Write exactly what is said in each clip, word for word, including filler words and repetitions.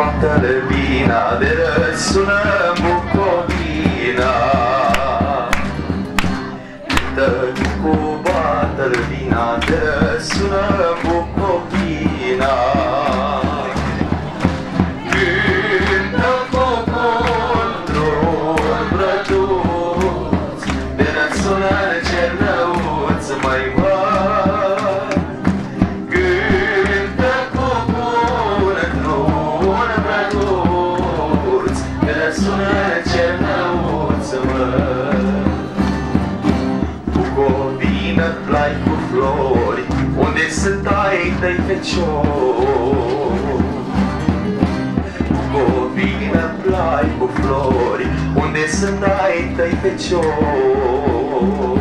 bată-le vina, de răsună Bucovina. Cântă cu bată-le vina, de răsună Bucovina. Cântă cu control brăduț, de răsună Cernăuț, mai mari. Cântă cu control brăduț, de răsună Cernăuț, măi. Bucovina, plai cu flori, unde sunt ai tăi feciori. Bucovina, plai cu flori, unde sunt ai tăi feciori.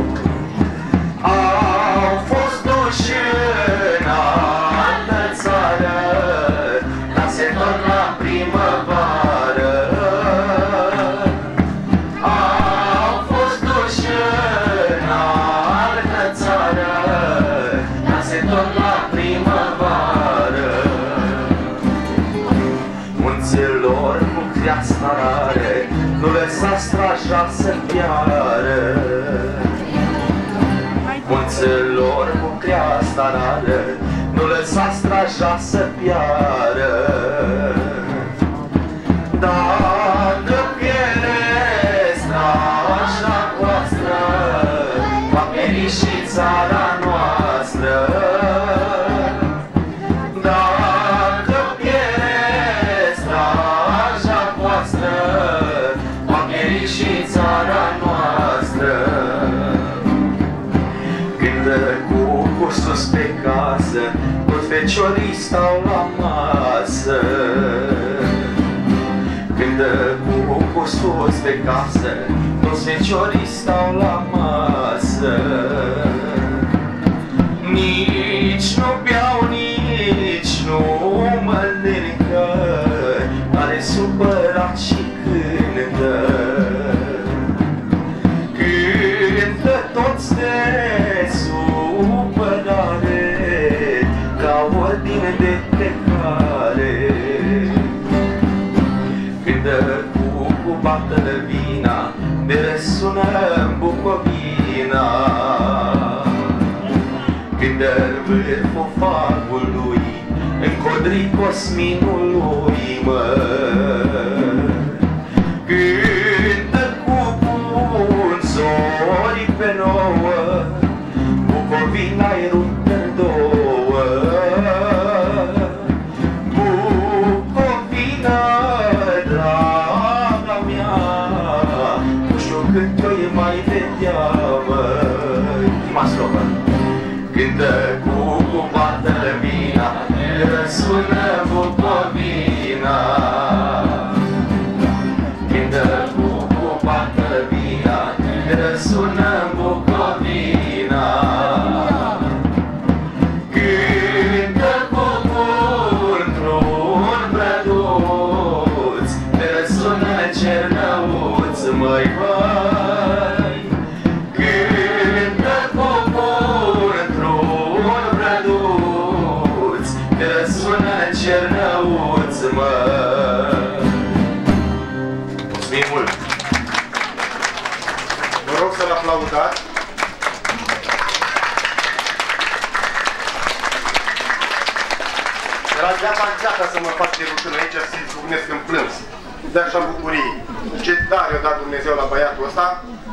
Au fost duși în altă țară, dar se întorc la primăvară. Au fost duși în altă țară, dar se întorc la primăvară. Munților cu creasta rare, nu lăsa straja să piară. Munților cu creasta rare, nu lăsa straja să piară. Dacă pierde straja voastră, va pieri și țara noastră. Dacă pierde straja voastră, va pieri și țara noastră. Cântă cu cursul pe casă, toți feciorii stau la masă. Cântă cu cursul pe casă, toți feciorii stau la masă. Nici nu beau, nici nu mănâncă, are supărat și cântă. Cântă toți de supărare, ca ordine de plecare. Cântă cu cu bată-le vina, de răsună Bucovina. Cântă-n vârful fagului, încodri cosminului, mă. Cântă cu bun zori pe nouă, Bucovina-i ruptă în două. Bucovina, draga mea, nu știu cât o e mai vedea, măi. Maslovă. Cântă cu cu bată-le vina, de răsună Bucovina. Cântă cu cu bată-le vina, de răsună Bucovina. Cântă cu control brăduț, de răsună Cernăuț, măi, măi. Cântă cu control brăduț, de răsună Cernăuț, măi. Mulțumim mult! Vă rog să-l aplaudați. Era gata-gata să mă fac de rușină aici, să-i zbucnesc în plâns. De așa bucurie. Ce tare a dat Dumnezeu la băiatul ăsta.